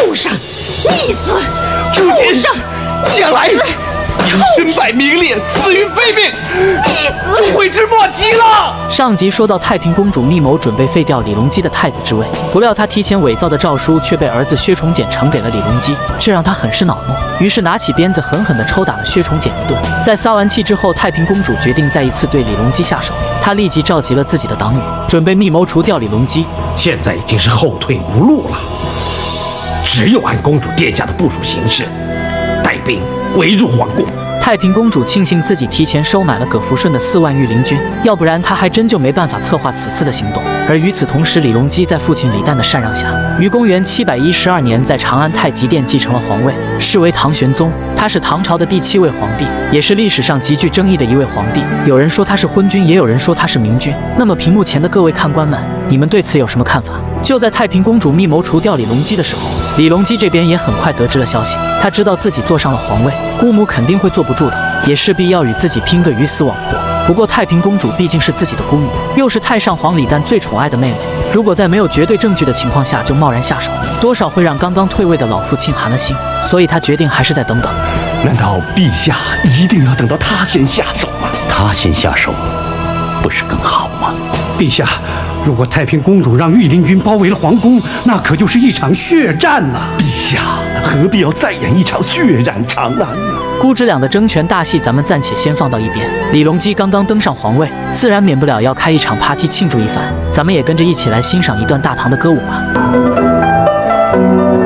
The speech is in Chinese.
畜生，逆死！ 父亲，将来身败名裂，死于非命，就悔之莫及了。 上集说到太平公主密谋准备废掉李隆基的太子之位，不料她提前伪造的诏书却被儿子薛崇简呈给了李隆基，这让她很是恼怒，于是拿起鞭子狠狠地抽打了薛崇简一顿。在撒完气之后，太平公主决定再一次对李隆基下手，她立即召集了自己的党羽，准备密谋除掉李隆基。 现在已经是后退无路了，只有按公主殿下的部署行事，带兵围住皇宫。 太平公主庆幸自己提前收买了葛福顺的4万御林军，要不然她还真就没办法策划此次的行动。而与此同时，李隆基在父亲李旦的禅让下，于公元712年在长安太极殿继承了皇位，是为唐玄宗。他是唐朝的第7位皇帝，也是历史上极具争议的一位皇帝。有人说他是昏君，也有人说他是明君。那么屏幕前的各位看官们，你们对此有什么看法？就在太平公主密谋除掉李隆基的时候，李隆基这边也很快得知了消息。他知道自己坐上了皇位，姑母肯定会坐不住的，也势必要与自己拼个鱼死网破。不过太平公主毕竟是自己的姑母，又是太上皇李旦最宠爱的妹妹，如果在没有绝对证据的情况下就贸然下手，多少会让刚刚退位的老父亲寒了心。所以他决定还是再等等。 难道陛下一定要等到他先下手吗？他先下手，不是更好吗？ 陛下，如果太平公主让御林军包围了皇宫，那可就是一场血战呐！ 陛下何必要再演一场血染长安呢？ 姑侄俩的争权大戏咱们暂且先放到一边。李隆基刚刚登上皇位，自然免不了要开一场 party 庆祝一番，咱们也跟着一起来欣赏一段大唐的歌舞吧。